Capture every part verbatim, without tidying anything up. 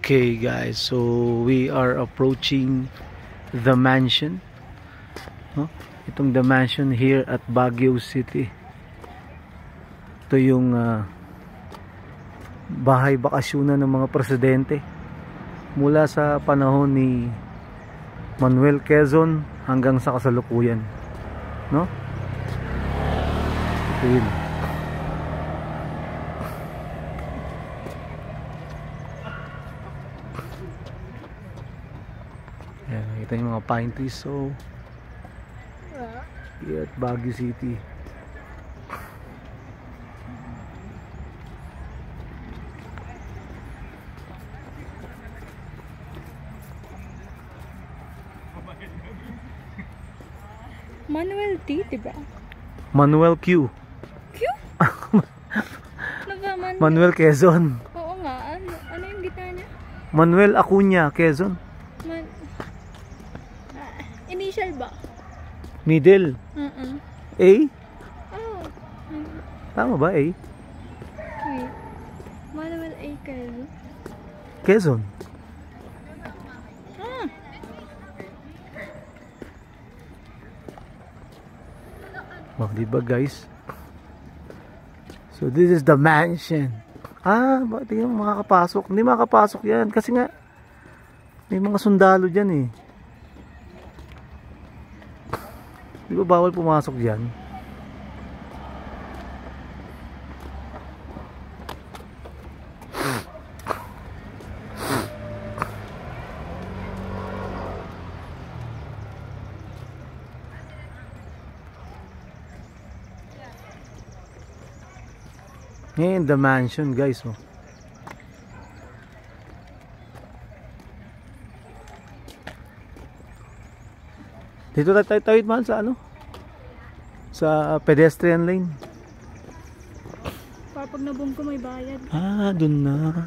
Okay guys, so we are approaching the mansion, no? Itong the mansion here at Baguio City. Ito yung uh, bahay bakasyonan ng mga presidente mula sa panahon ni Manuel Quezon hanggang sa kasalukuyan, no? Ito yun. Ayan, nakita yung mga pine trees. So here at Baguio City. Manuel T, diba? Manuel Q. Q? Ano ba, Manuel? Manuel Quezon. Oo nga, ano, ano yung gitna niya? Manuel Acuña Quezon. Man... Ah, initial ba? Middle. Uh-uh. A? Oh. Mm. Tama ba A? Wait. Manuel A. Quezon? Quezon. Ah. Oh, diba guys? So this is the mansion. Ah, bakit yung makakapasok? Hindi makakapasok yan kasi nga may mga sundalo dyan eh. Di ba bawal pumasok dyan? Ngayon the mansion guys, oh. Dito tayo tayo tawid mahal sa ano? Sa pedestrian lane. Para pag nabong ko may bayad. Ah, dun na.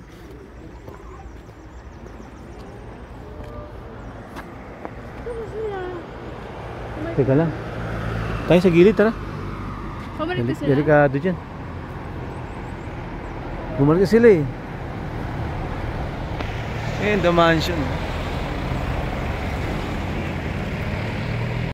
Ano sila? Teka lang. Tayo sa gilid, tara. Pabalik na sila? Delikado dyan. Bumalik sila eh. And the mansion.